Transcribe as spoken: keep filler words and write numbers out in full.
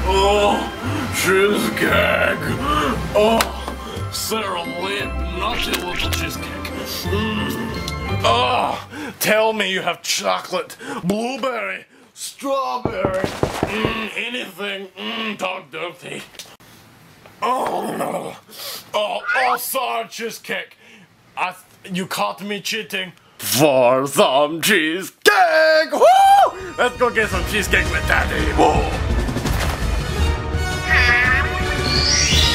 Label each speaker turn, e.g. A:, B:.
A: Oh, cheesecake. Oh, Sarah Lip, nutty little cheesecake. Mm. Oh, tell me you have chocolate, blueberry, strawberry, mm, anything. Mm, dog dirty. Oh no. Oh, oh, sorry, cheesecake. I, you caught me cheating. For some cheesecake! Woo! Let's go get some cheesecake with Daddy. Woo!